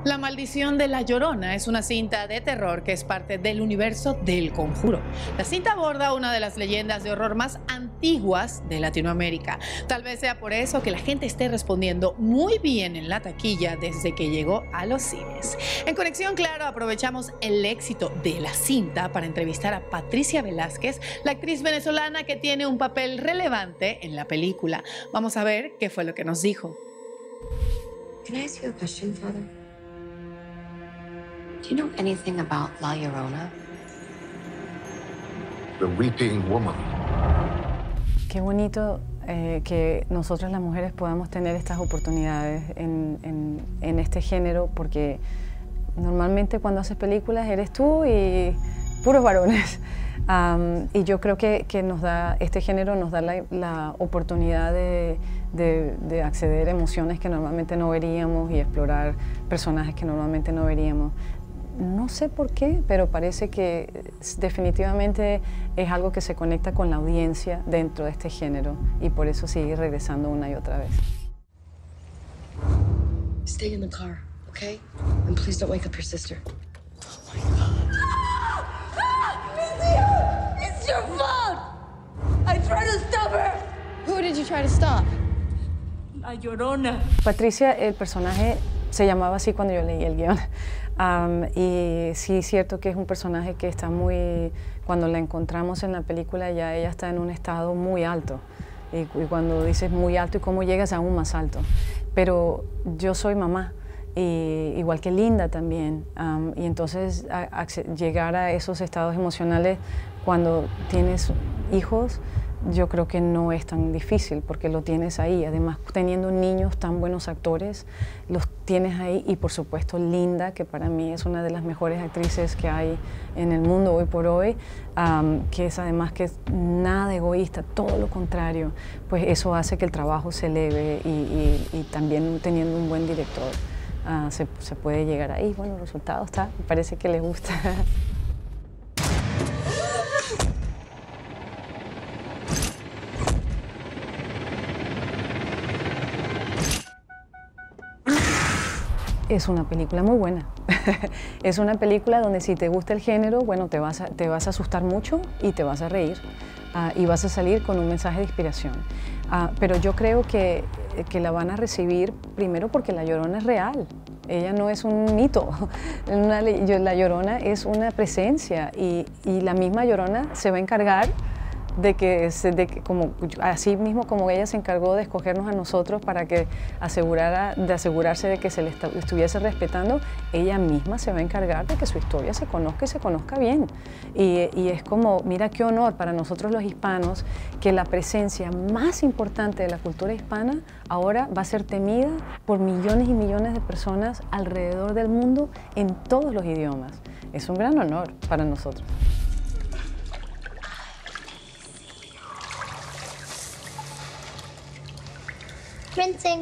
La maldición de La Llorona es una cinta de terror que es parte del universo del Conjuro. La cinta aborda una de las leyendas de horror más antiguas de Latinoamérica. Tal vez sea por eso que la gente esté respondiendo muy bien en la taquilla desde que llegó a los cines. En Conexión Claro aprovechamos el éxito de la cinta para entrevistar a Patricia Velázquez, la actriz venezolana que tiene un papel relevante en la película. Vamos a ver qué fue lo que nos dijo. Can I ask you a question, Father? Do you know anything about La Llorona? The Weeping Woman. Qué bonito que nosotras las mujeres podamos tener estas oportunidades en este género, porque normalmente cuando haces películas eres tú y puros varones. Y yo creo que este género nos da la oportunidad de acceder a emociones que normalmente no veríamos y explorar personajes que normalmente no veríamos. No sé por qué, pero parece que definitivamente es algo que se conecta con la audiencia dentro de este género y por eso sigue regresando una y otra vez. Stay in the car, okay? And please don't wake up your sister. It's your fault! I tried to stop her! Who did you try to stop? La Llorona. Patricia, el personaje, se llamaba así cuando yo leí el guión. Y sí es cierto que es un personaje que está muy... Cuando la encontramos en la película ya ella está en un estado muy alto. Y cuando dices muy alto, ¿y cómo llegas aún más alto? Pero yo soy mamá, igual que Linda también. Y entonces llegar a esos estados emocionales cuando tienes hijos, yo creo que no es tan difícil porque lo tienes ahí. Además, teniendo niños tan buenos actores, los tienes ahí. Y por supuesto, Linda, que para mí es una de las mejores actrices que hay en el mundo hoy por hoy, que es además que es nada egoísta, todo lo contrario. Pues eso hace que el trabajo se eleve y también teniendo un buen director se puede llegar ahí. Bueno, el resultado está, me parece que les gusta. Es una película muy buena. Es una película donde si te gusta el género, bueno, te vas a asustar mucho y te vas a reír y vas a salir con un mensaje de inspiración. Pero yo creo que la van a recibir primero porque La Llorona es real. Ella no es un mito. La Llorona es una presencia y la misma Llorona se va a encargar así mismo como ella se encargó de escogernos a nosotros para que asegurarse de que se le estuviese respetando, ella misma se va a encargar de que su historia se conozca y se conozca bien. Y es como, mira qué honor para nosotros los hispanos que la presencia más importante de la cultura hispana ahora va a ser temida por millones y millones de personas alrededor del mundo en todos los idiomas. Es un gran honor para nosotros. Rinsing.